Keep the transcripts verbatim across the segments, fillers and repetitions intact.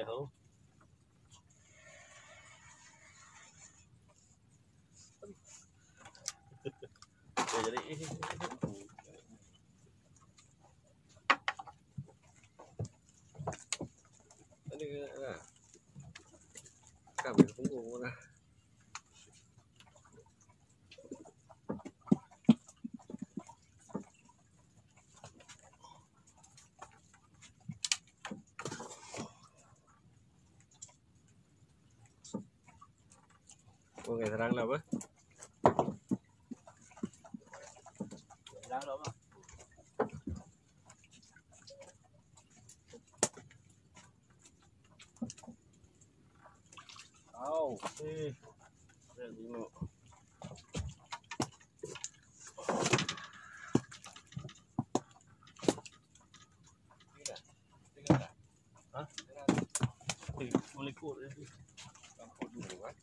tahu. Jadi ini lah. Kami punggung lah. Ngày terang lah apa? Terang lah apa? Oh, eh, ada lima. Tiga, tiga tak? Hah? Tiga, boleh kot ni. Campur dulu kan?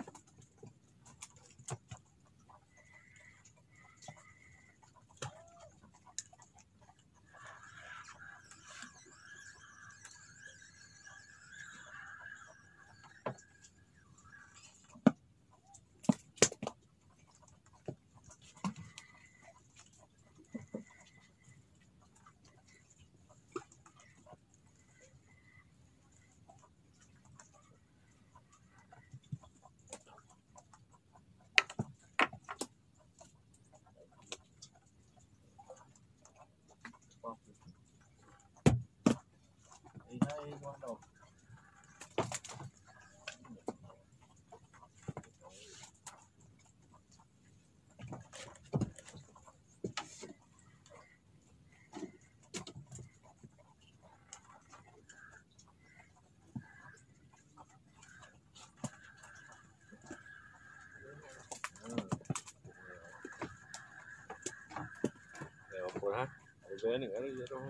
Ha, ada ni ada je tu.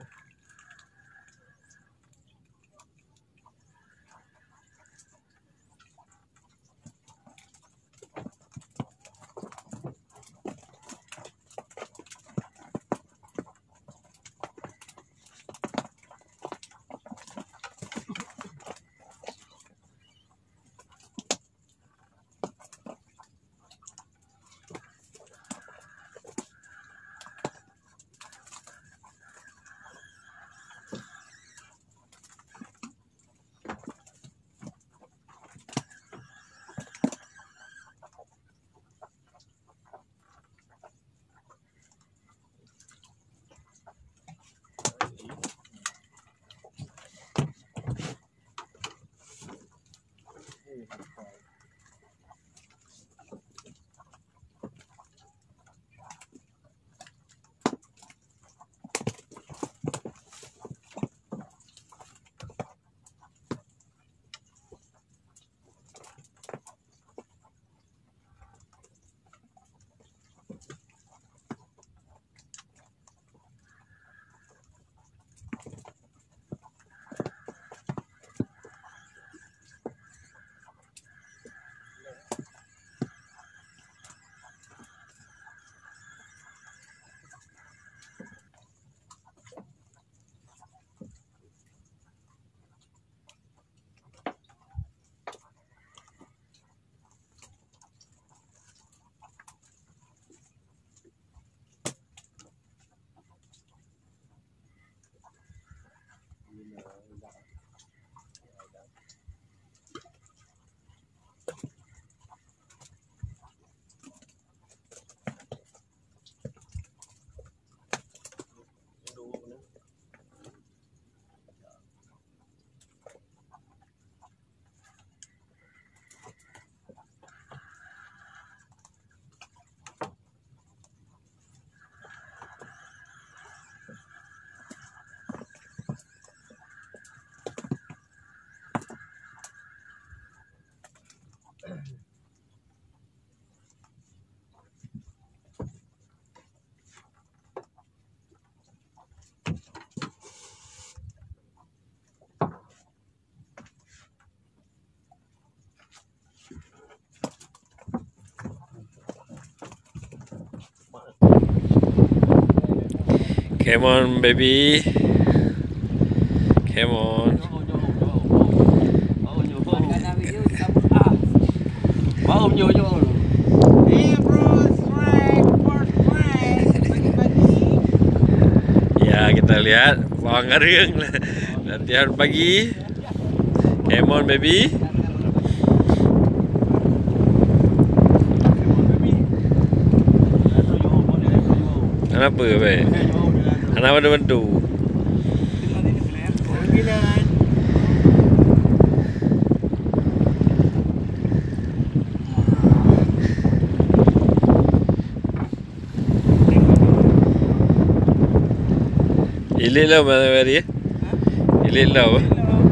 Come on, baby. Come on. Om jom jom. Hey bro, strike for strike. Pagi-pagi. Ya, kita lihat Bawang Garing latihan pagi. Come on baby. Kenapa be? Anak ada bantu. Ilik lah mana hari? Ilik lah apa?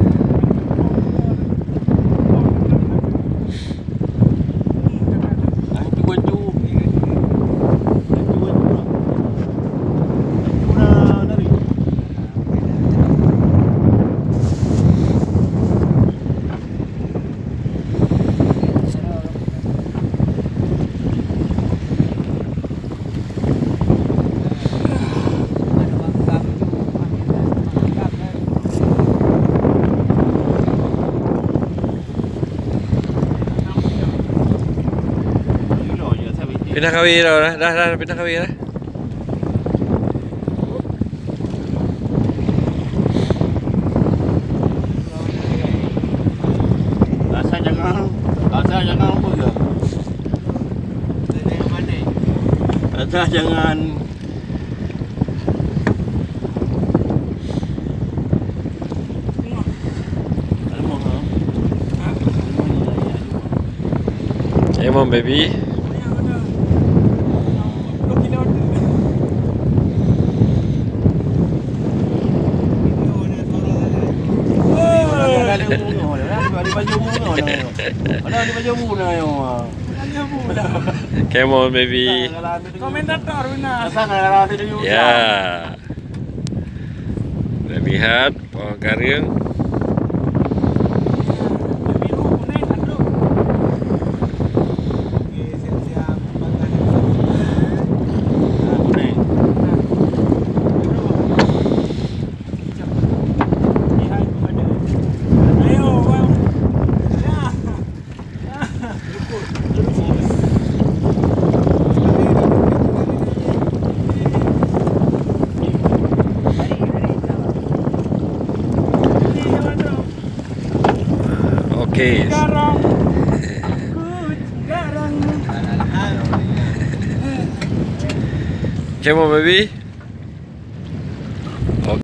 Pindah kawi dah, dah, dah, dah pindah kawi dah. Asal jangan, asal jangan apa ke? Asal jangan. Come on baby. Come on baby. Komentator benar. Ya. Kita lihat Bawang Garing. Okey. Garang. Garang. Come on baby.